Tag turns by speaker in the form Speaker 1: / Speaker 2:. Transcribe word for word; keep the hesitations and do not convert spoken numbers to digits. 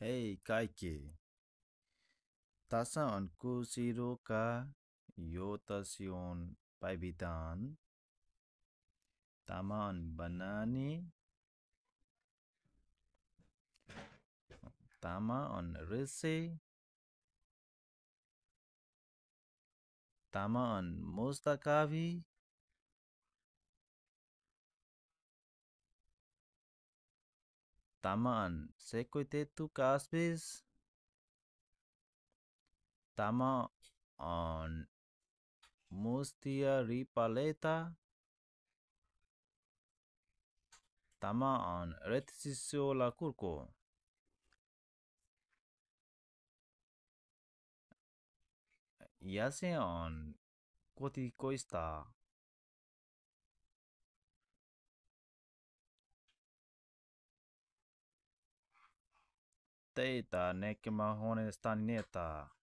Speaker 1: Hei kaikki. Tässä on kuusi ruokaa, joita on päivittäin. Tämä on banaani. Tämä on risi. Tämä on musta kahvi. Tämä on sekoitettu kasvis. Tämä on mustia ripaleita. Tämä on retissiolla kurkku. Ja se on kotikoista. Teitä näkemään huoneestani nietaa.